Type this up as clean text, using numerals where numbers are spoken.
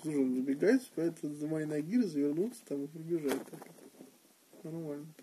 Слушай, он забегает, успевает за моей ноги развернуться там и побежать. Нормально.